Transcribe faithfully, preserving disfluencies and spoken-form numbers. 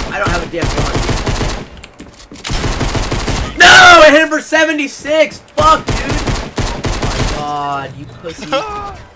I don't have a damn gun. No! I hit him for seventy-six! Fuck, dude! Oh my god, you pussy.